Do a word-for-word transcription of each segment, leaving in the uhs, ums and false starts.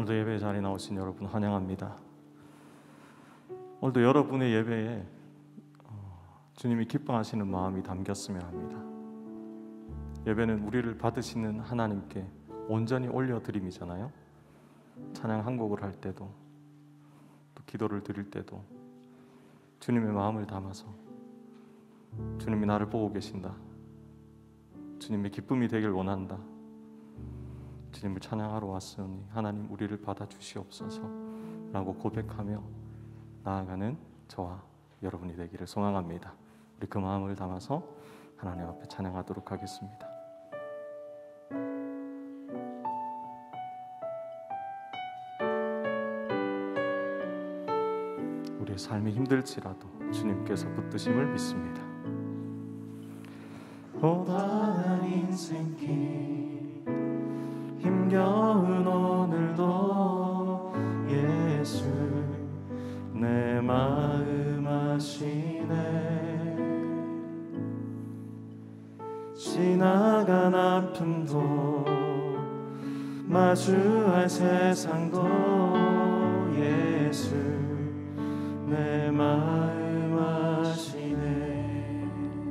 오늘도 예배 자리에 나오신 여러분 환영합니다. 오늘도 여러분의 예배에 주님이 기뻐하시는 마음이 담겼으면 합니다. 예배는 우리를 받으시는 하나님께 온전히 올려드림이잖아요. 찬양 한 곡을 할 때도, 또 기도를 드릴 때도 주님의 마음을 담아서 주님이 나를 보고 계신다, 주님의 기쁨이 되길 원한다, 주님을 찬양하러 왔으니 하나님 우리를 받아주시옵소서 라고 고백하며 나아가는 저와 여러분이 되기를 소망합니다. 우리 그 마음을 담아서 하나님 앞에 찬양하도록 하겠습니다. 우리의 삶이 힘들지라도 주님께서 붙드심을 믿습니다. 고단한 인생길 힘겨운 오늘도 예수 내 마음 아시네. 지나간 아픔도 마주할 세상도 예수 내 마음 아시네.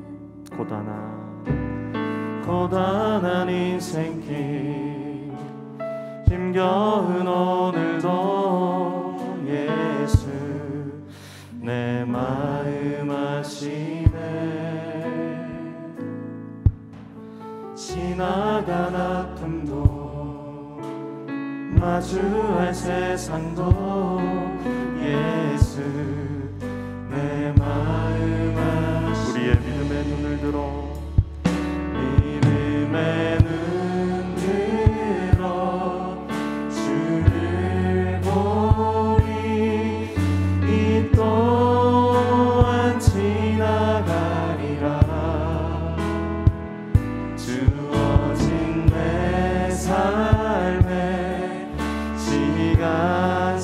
고단한 고단한 인생길 힘겨운 오늘도 예수 내 마음 아시네. 지나간 아픔도 마주할 세상도 예수 내 마음 아시네. 우리의 믿음의 눈을 들어 믿음의 눈 들어 주를 보리. 이 또한 지나가리라. 주어진 내 삶의 시간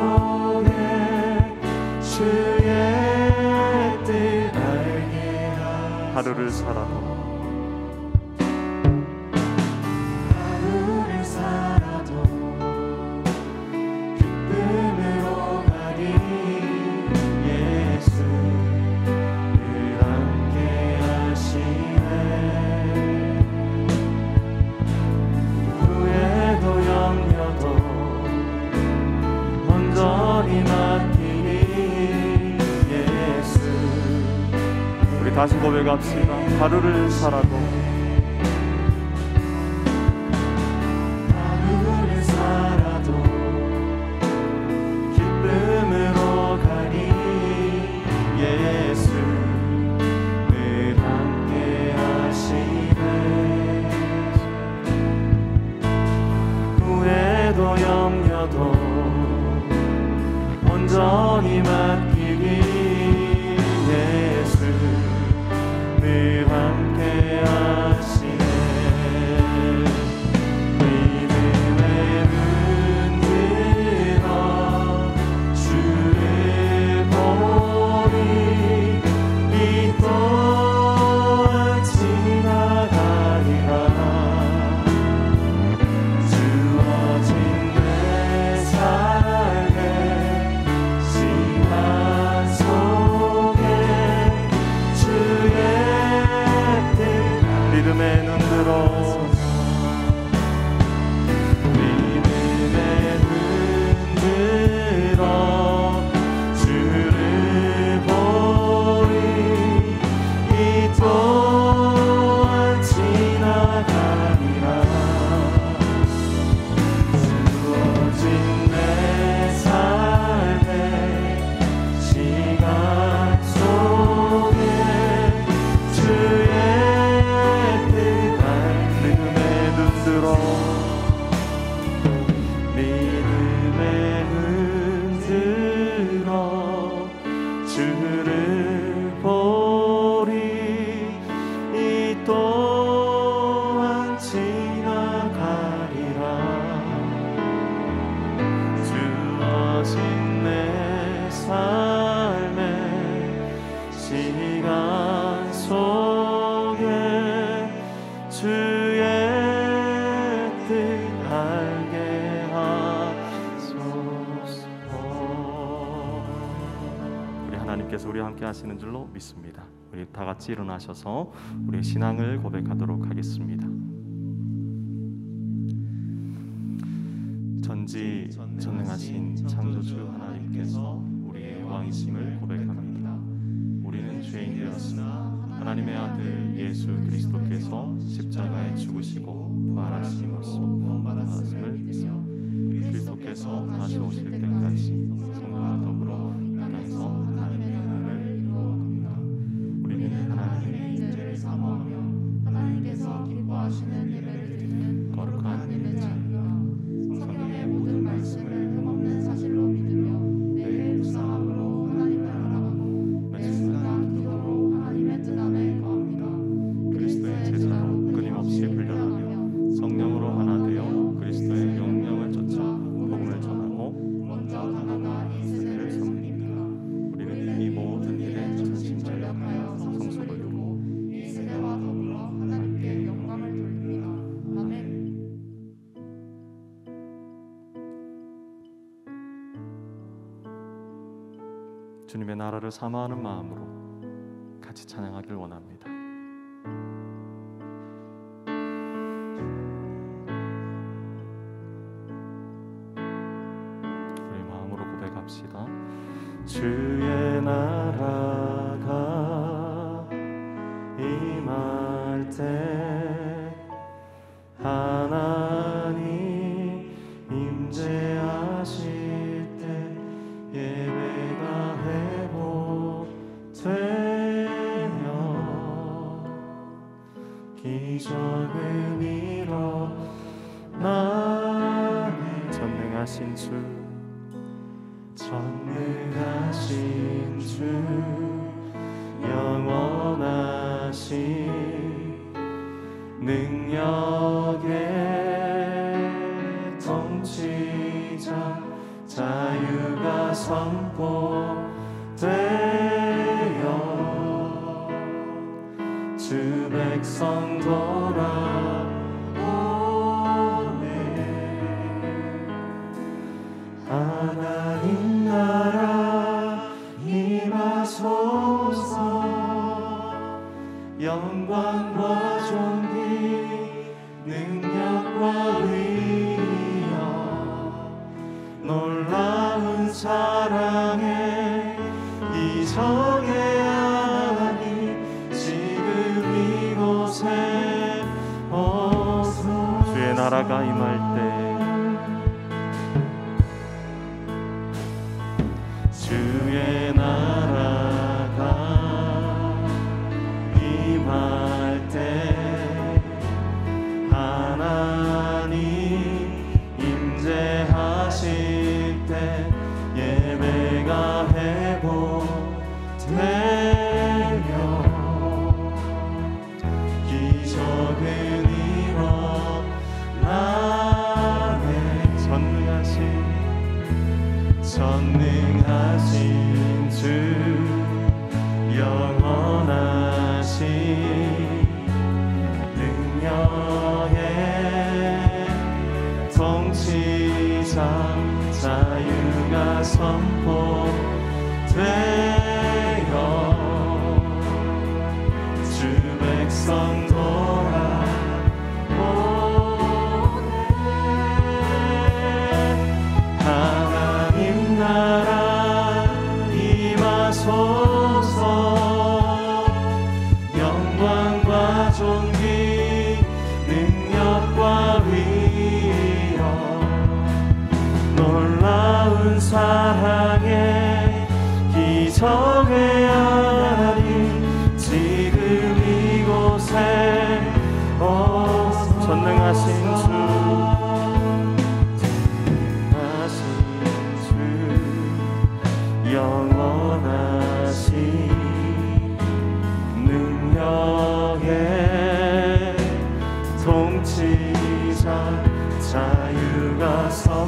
속에 주의 뜻 알게 하소서. 하루를 살아도 다시 고백합시다. 하루를 살아도 하루를 살아도 기쁨으로 가리. 예수 늘 함께 하시네. 후회도 염려도 온전히 맡기리. 늘 함께 하시네. 믿음의 눈 들어 주를 보리. 이 또한 지나가리라. 주어진 내 삶의 시간 하나님께서 우리와 함께 하시는 줄로 믿습니다. 우리 다 같이 일어나셔서 우리의 신앙을 고백하도록 하겠습니다. 전지 전능하신 창조주 하나님께서 우리의 왕이심을 고백합니다. 우리는 죄인이었으나 하나님의 아들 예수 그리스도께서 십자가에 죽으시고 부활하심으로써 구원받았음을 믿으며 그리스도께서 다시 오실 때까지 성령과 더불어 이 땅에서 하나님의 나라를 이루어갑니다. 우리는 하나님의 인재를 사모하며 하나님께서 기뻐하시는 예배를 드리는 거룩한 하나님의 자녀라. 성경의 모든 말씀을 흠없는 사실로 믿으며 매일 묵상함으로 하나님을 알아가고 매순간 기도로 하나님의 뜻 안에 거합니다. 그리스도의 제자로 끊임없이 훈련하며 성령으로 하나 되어 그리스도의 명령을 쫓아 복음을 전하고 먼저 다가가 이 세대를 섬깁니다. 우리는 이 모든 일에 전심전력하여 성숙을 이루고 이 세대와 더불어 하나님께 영광을 돌립니다. 아멘. 주님의 나라를 사모하는 마음으로 같이 찬양하길 원합니다. 우리 마음으로 고백합시다. 주의 나라가 임할 때 하나님 임재하실 때 예배가 회복되며 기적을 일어나네. 전능하신 주 전능하신 주 영원하신 능력의 통치자 자유가 선포되어 주 백성 돌아오네. 하나님 나라 임하소서. 영광과 존귀 능력과 위엄 놀라운 사랑에 이적의 하나님 지금 이곳에 오소서. 주의 나라가 임할 때 주의 나라가 임할 때 하나님 임재하실 때 예배가 회복되며 기적은 일어나네. 전능하신 전능하신 주 영원하신 능력의 통치자 자유가 선포되어 주 백성 돌아오네. 하나님 나라 임하소서. 영광과 존귀 능력과 위엄 놀라운 사랑에 기적의 하나님 지금 이곳에 오소서. 전능하신 주 전능하신 주 영원하신 능력의 통치자 자유가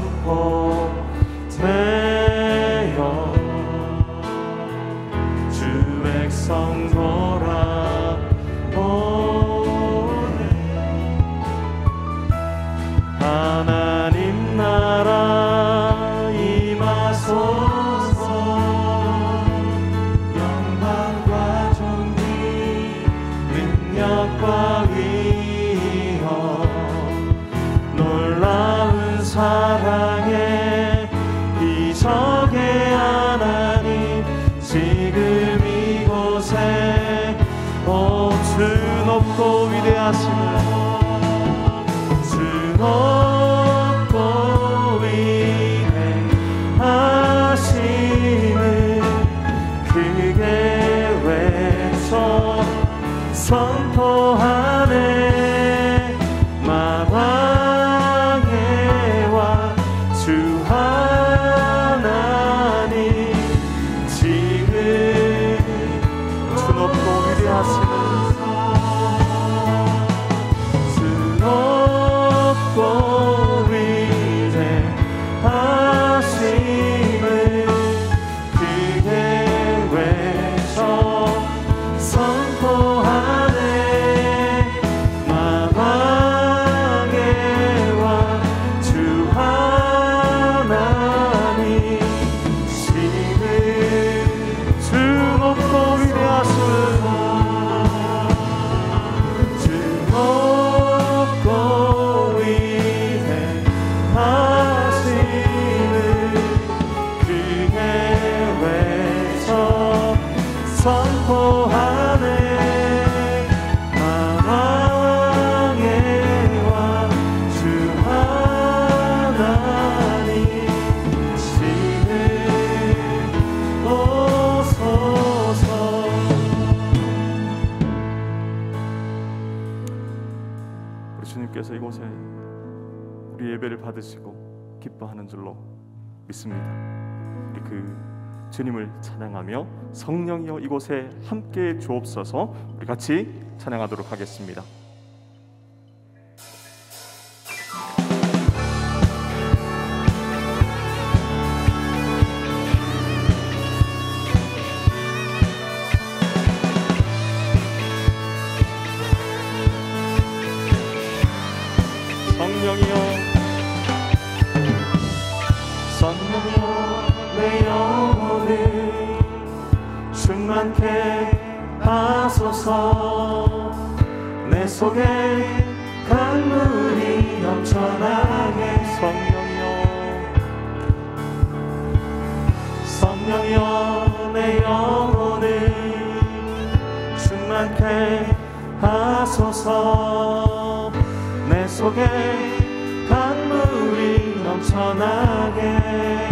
선포되어 주 백성 돌아오네. 하나님 나라 임하소서. 사랑해 기적의 하나님 지금 이곳에 오 주 높고 위대하심을 주 높고 위대하심을 크게 외쳐 선포하네 만왕의 왕 주 하나님 지금 주 높고 위대하심을 주 높고 위대하심을 크게 외쳐 선포하네 만왕의 왕 주 하나님 지금 주 높고 위대하심을 주 높고 위대하심을 크게 외쳐 선포하네 만왕의 왕 주 하나님 지금 오소서. 우리 주님께서 이곳에 우리 예배를 받으시고 기뻐하는 줄로 믿습니다. 우리 그 주님을 찬양하며 성령이여 이곳에 함께 주옵소서. 우리 같이 찬양하도록 하겠습니다. 성령이여 성령이여 내 영혼을 충만케 하소서. 내 속에 강물이 넘쳐나게 성령이여 성령이여 내 영혼을 충만케 하소서. 내 속에 강물이 넘쳐나게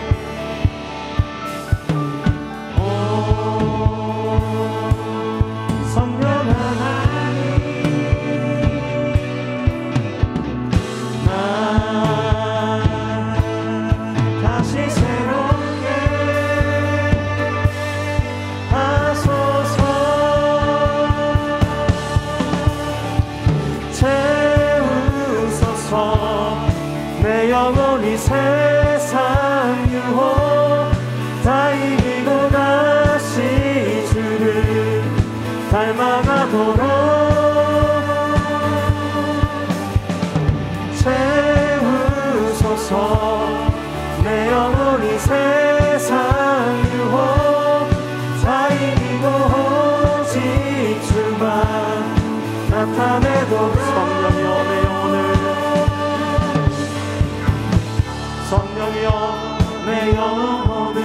내 영혼이 세상 유혹 다 이기고 다시 주를 닮아가도록 채우소서. 내 영혼이 세상 유혹 다 이기고 오직 주만 나타내도록 성령이여 내 영혼을 성령이여 내 영혼을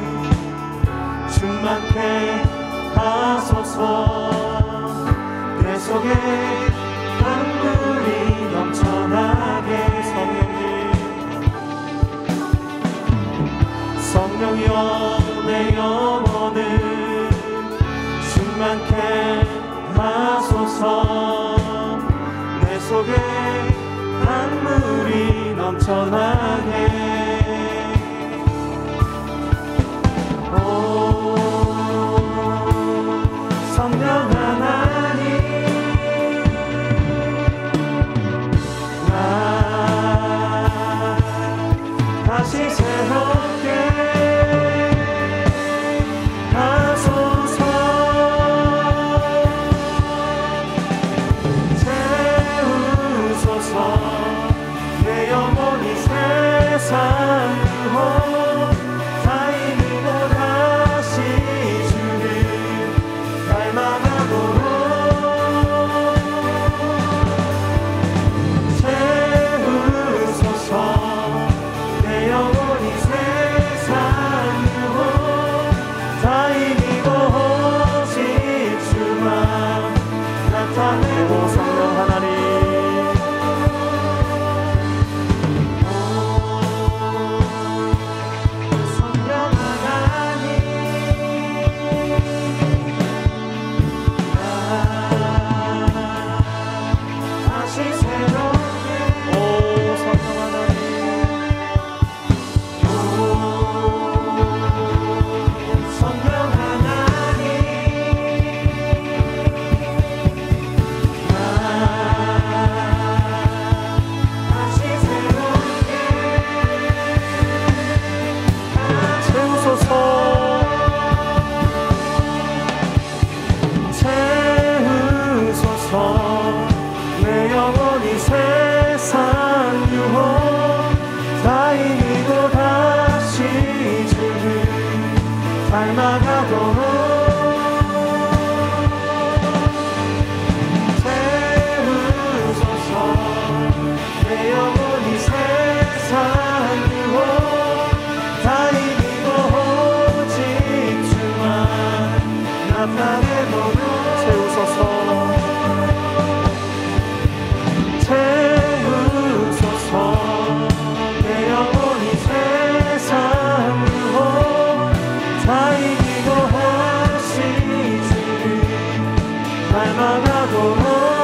충만케 하소서. 내 속에 강물이 넘쳐나게 성령님 성령이여 내 영혼을 충만케 하소서. 내 속에 강물이 넘쳐나게 오 성령 하나님 나 다시 새롭게 하소서. 채우소서. 내 영혼이 세상 유혹 다 이기고 다시 주를 닮아가도록 채우소서. 닮아가도록 채우소서. 내 영혼이 세상 유혹 다 이기고 오직 주만 나타내도록 채우소서. 채우소서. 내 영혼이 세상 유혹 다 이기고 하신 주를 닮아가도록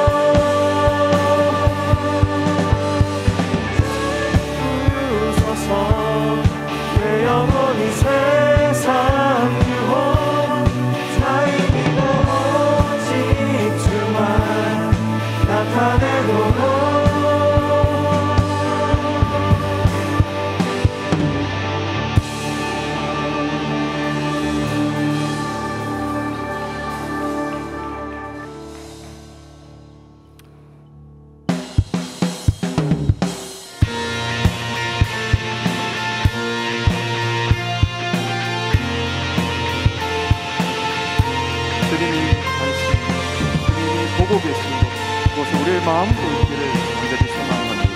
채우소서. 내 영혼이 세상 유혹 다 이기고 오직 주만 나타내도록 주님이 관심, 주님이 보고 계신 것, 그것이 우리의 마음도 있기를 간절히 소망합니다.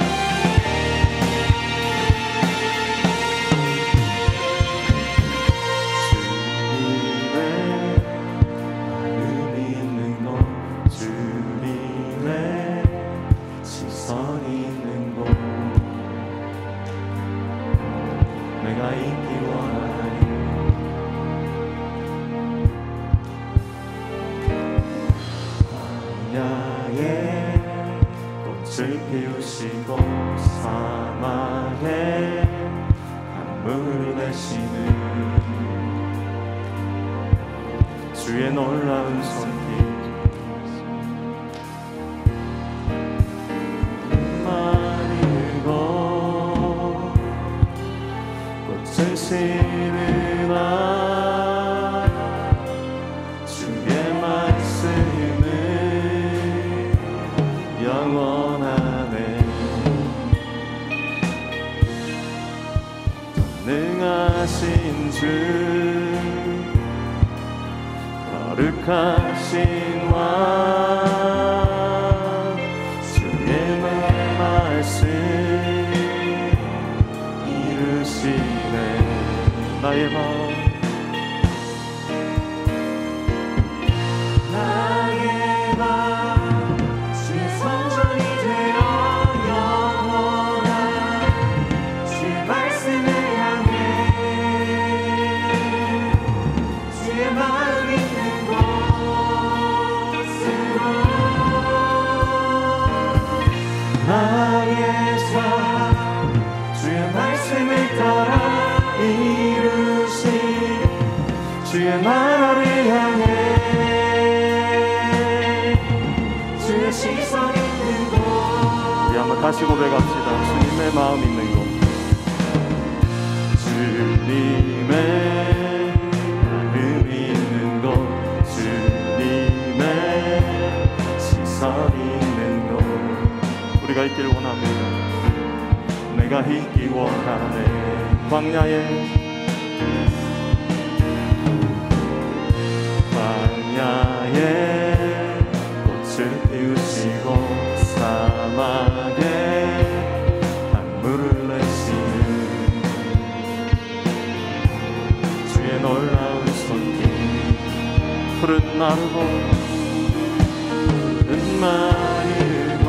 주님의 마음이 있는 곳, 주님의 시선이 있는 곳, 내가 있기 원하니 광야에 꽃을 피우시고 사막에 강물을 내시는 주의 놀라운 손길, 마르고 꽃을 심으나 주의 말씀은 영원하네. 능하신 주, 거룩하신 왕, 주의 말씀 이루시네. 나의 마음 나의 삶 주의 말씀을 따라 이루신 주의 나라를 향해 주의 시선 있는 곳. 우리 한번 다시 고백합시다. 주님의 마음 있는 곳, 주님의 마음 있는 곳, 주님의 시선이 우리가 있길 원합니다. 내가 있기 원하네. 광야에 광야에 꽃을 피우시고 사막에 강물을 내시는 주의 놀라운 손길, 푸른 나르고 푸른 마르고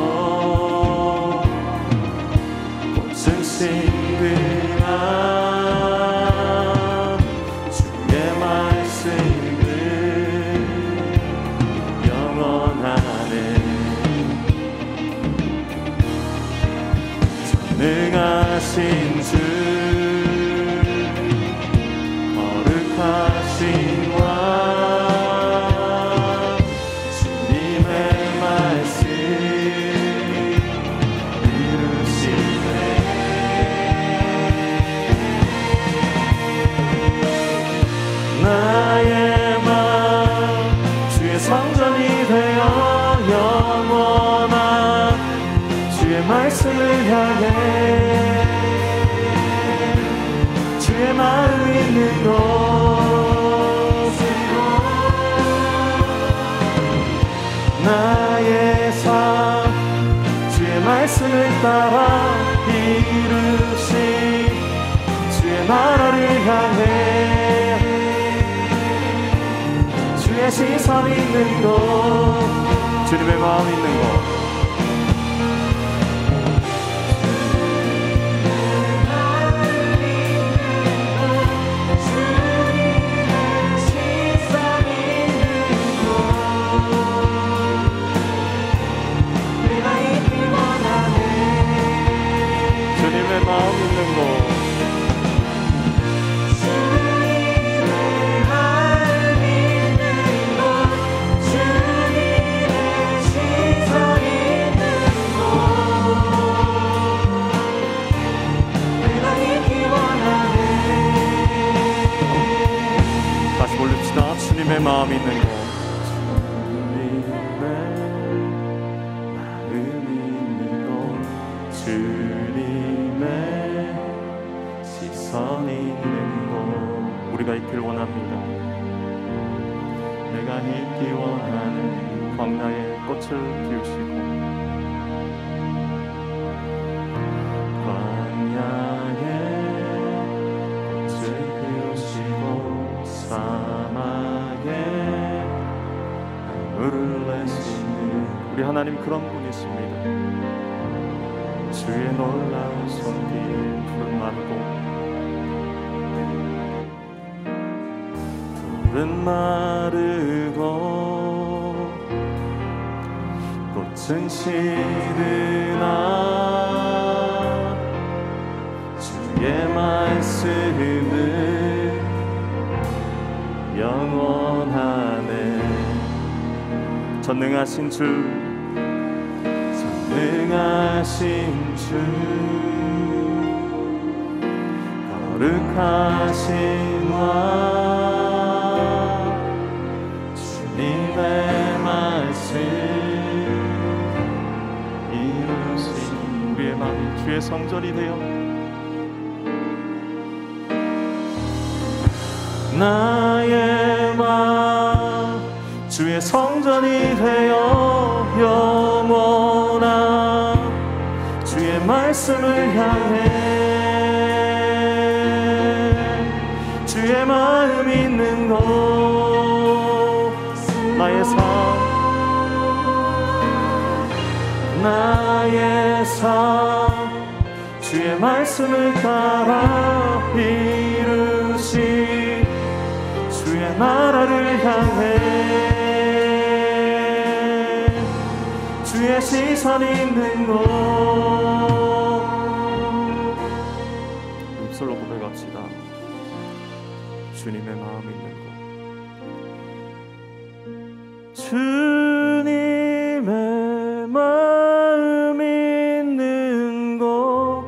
꽃은 심으나 주의 말씀은 영원하네. 전능하신 주, 거룩하신 왕, 주님의 말씀 이루시네. 나의 맘 주의 성전이 되어 영원한 주의 말씀을 향해 주의 마음 있는 곳 말씀을 따라 이루신 주의 나라를 향해 주의 시선 있는 곳, 주님의 마음 있는 곳, 마음 있는 곳, 주님의 마음 있는 곳, 주님의 시선 있는 곳, 내가 있기 원하네. 다시 올립시다. 주님의 마음 있는 곳, 우리가 있길 원합니다. 내가 있기 원하는 광야의 꽃을 피우시고 광야의 꽃을 피우시고 사막에 물을 내시는 우리 하나님 그런 분이십니다. 주의 놀라운 손길 푸른 마르고 푸른 마르고 꽃은 시드나 주의 말씀은 영원하네. 전능하신 주 전능하신 주 거룩하신 왕 주님의 말씀 이루신 우리의 마음이 주의 성전이 되어 나의 마음 주의 성전이 되어 영원한 주의 말씀을 향해 주의 마음 있는 곳 나의 삶 나의 삶 주의 말씀을 따라 이루신 주의 나라를 향해 주의 시선 있는 곳 입술로 고백합시다. 주님의 마음 있는 곳 주님의 마음 있는 곳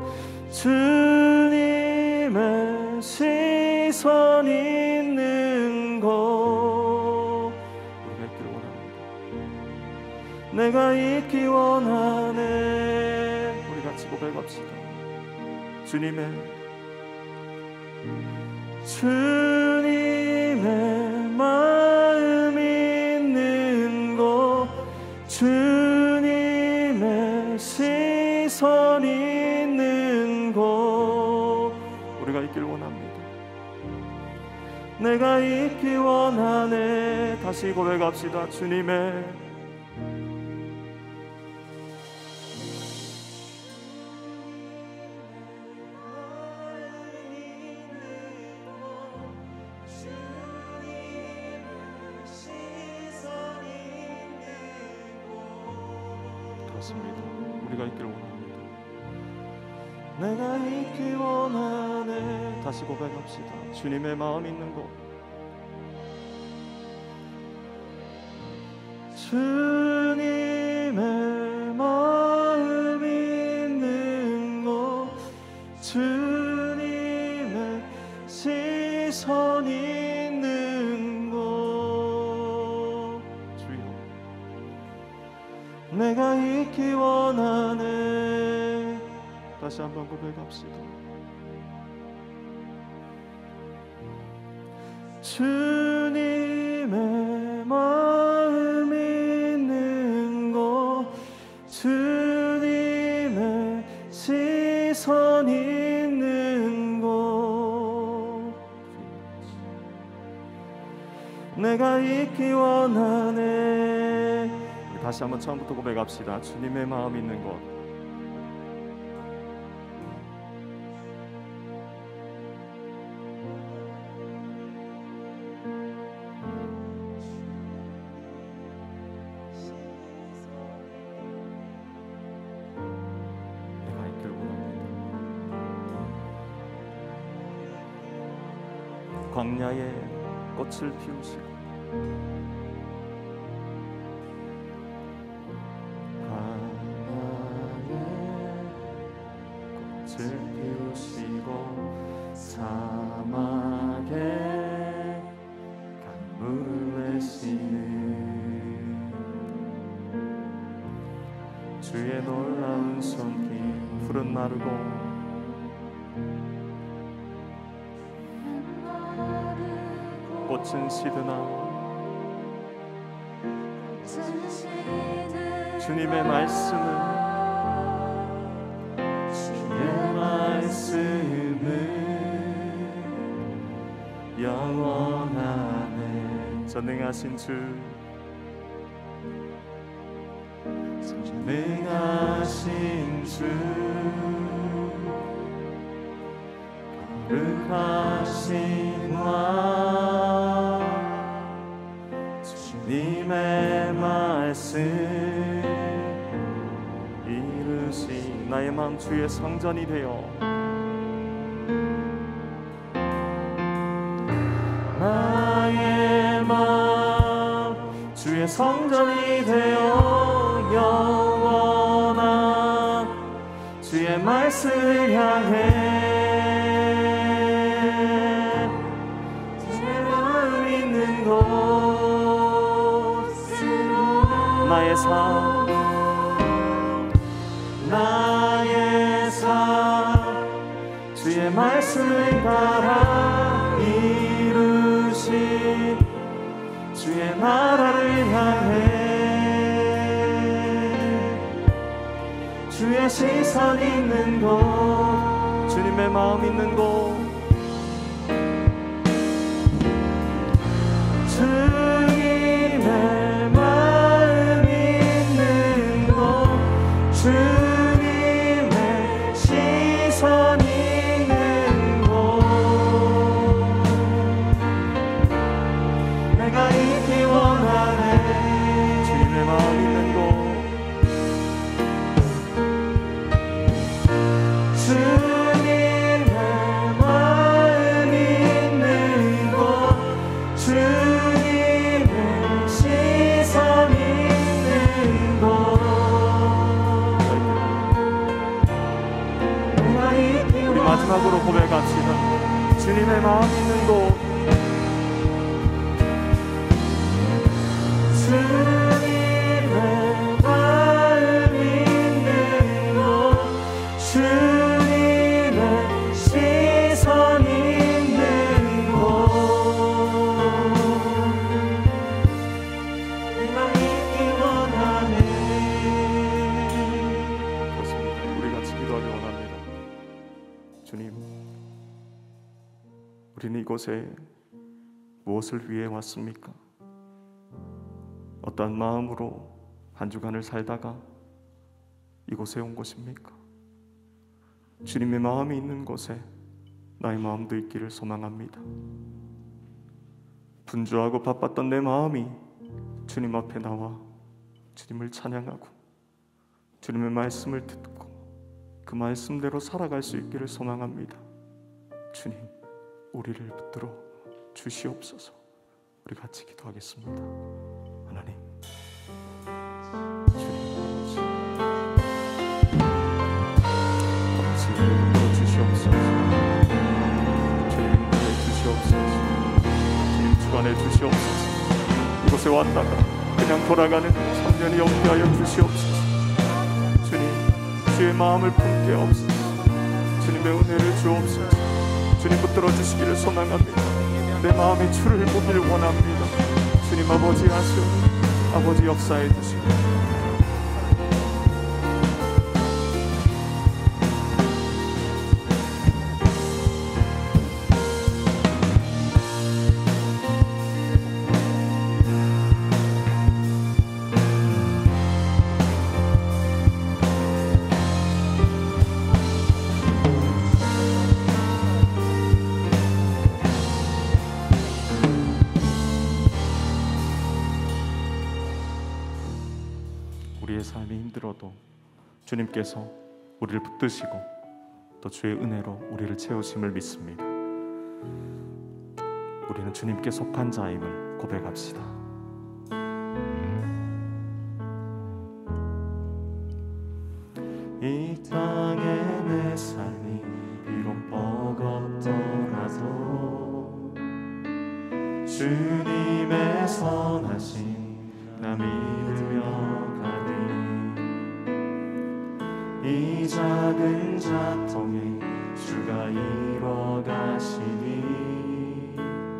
주님의 시선 있는 곳 내가 있기 원하네. 우리 같이 고백합시다. 주님의 주님의 마음 있는 곳 주님의 시선 있는 곳 우리가 있길 원합니다. 내가 있기 원하네. 다시 고백합시다. 주님의 우리가 있길 원합니다. 내가 있기 원하네. 다시 고백합시다. 주님의 마음 있는 곳 주님의 마음 있는 곳 주님의 시선 있는 곳 주여 내가 있기 원하네. 다시 한번 고백합시다. 주님의 마음 있는 곳 주님의 시선 있는 곳 내가 있기 원하네. 다시 한번 처음부터 고백합시다. 주님의 마음 있는 곳 광야에 꽃을 피우시고 광야에 꽃을 피우시고 사막에 강물을 내시는 주의 놀라운 손길 푸른 마르고 꽃은 시드나 주님의 말씀은 주의 말씀은 영원하네. 전능하신 주 전능하신 주 거룩하신 왕 주님의 말씀 이루시. 나의 마음 주의 성전이 되어 나의 마음 주의 성전이 되어 영원한 주의 말씀을 향해 나의 삶 나의 삶 주의 말씀을 따라 이루신 주의 나라를 향해 주의 시선 있는 곳 주님의 마음 있는 곳 주님의 주님의 시선 있는 곳 내가 있기 원하네. 주님의 마음 있는 곳 주님의 마음 있는 곳 주님의 시선 있는 곳 마지막으로 고백합시다. 주님의 마음 있는 곳 주님의 마음 있는 곳 주님의 시선 있는 곳 내가 있기 원하네. 그렇습니다. 우리 같이 기도하기 원합니다. 주님, 우리는 이곳에 무엇을 위해 왔습니까? 어떠한 마음으로 한 주간을 살다가 이곳에 온 것입니까? 주님의 마음이 있는 곳에 나의 마음도 있기를 소망합니다. 분주하고 바빴던 내 마음이 주님 앞에 나와 주님을 찬양하고 주님의 말씀을 듣고 그 말씀대로 살아갈 수 있기를 소망합니다. 주님, 우리를 붙들어 주시옵소서. 우리 같이 기도하겠습니다. 하나님, 주님 아버지, 붙들어 주시옵소서. 주님 인도해 주시옵소서. 주님 주관해 주시옵소서. 이곳에 왔다가 그냥 돌아가는 청년이 없게 하여 주시옵소서. 주님, 주의 마음을 품게 없소서. 주님의 은혜를 주옵소서. 주님 붙들어 주시기를 소망합니다. 내 마음에 주를 보기를 원합니다. 주님 아버지 하시오. 아버지 역사해 주시고 우리의 삶이 힘들어도 주님께서 우리를 붙드시고 또 주의 은혜로 우리를 채우심을 믿습니다. 우리는 주님께 속한 자임을 고백합시다. 이 땅에 내 삶이 비록 버겁더라도 주님의 선하심 나 믿으며 가리. 이 작은 자통에 주가 이뤄 가시니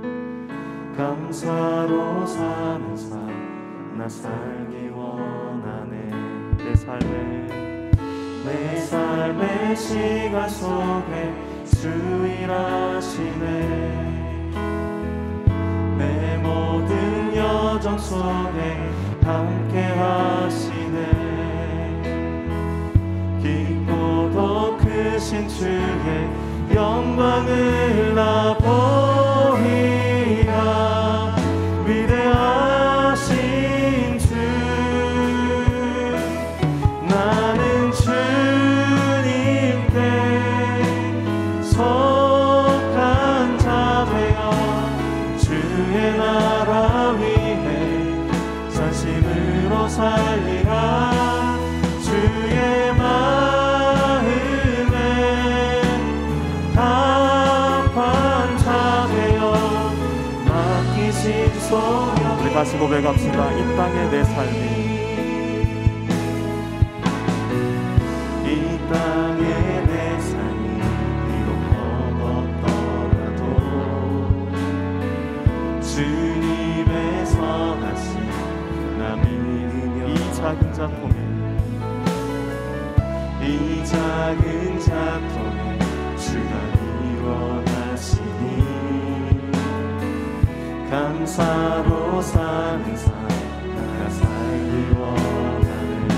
감사로 사는 삶 나 살기 원하네. 내 삶에 내 삶의 시간 속에 주 일하시네. 내 모든 여정 속에 함께 하시네. 깊고도 크신 주의 영광을 나 보이라. 위대하신 주 나는 주님께 속한 자 되어 주의 나라 위해 전심으로 살리라. 주의 마음에 합한 자 되어 맡기신 소명. 우리 다시 고백합시다. 이 땅에 내 삶이 이 땅에 내 삶이 비록 버겁더라도 주님의 선하심 나 믿으며 이 작은 자통에 이 작은 자통에 주가 일어나시니 감사로 사는 삶 나 살기 원하네.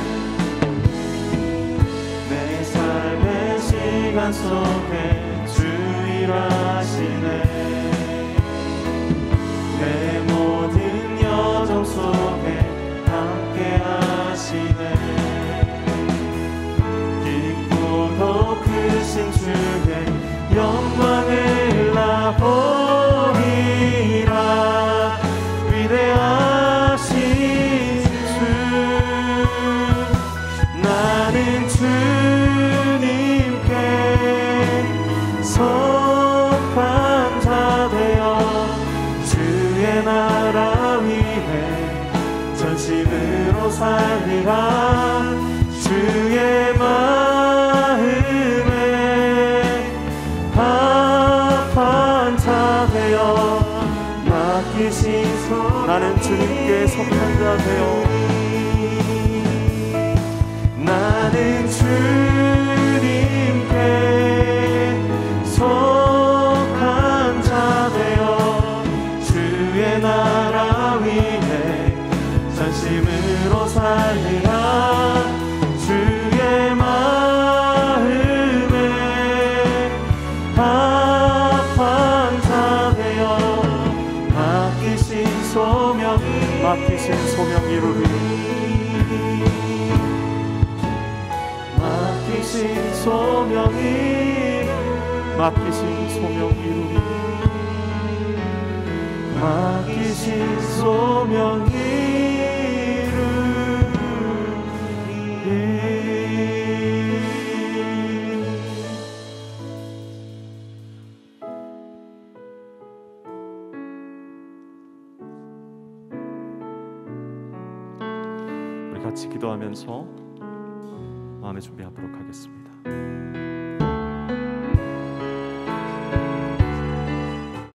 내 삶의 시간 속에 주 일하시네. 내 모든 여정 속에 함께 하시네. 깊고도 크신 주의 영광을 나 보리라. 위대하신 주 나는 주님께 속한 자 되어 주의 나라 위해 전심으로 살리라. 주의 마음에 합한 자 되어 맡기신 손 나는 주님께 속한 자 되어 나는 주님께 속한 자 되어 주의 나라 위해 전심으로 살리라. 주의 마음에 합한 자 되어 맡기신 소명 맡기신 소명 이루리. 맡기신 소명이 맡기신 소명 이루리. 맡기신 소명 이루리. 같이 기도하면서 마음의 준비하도록 하겠습니다.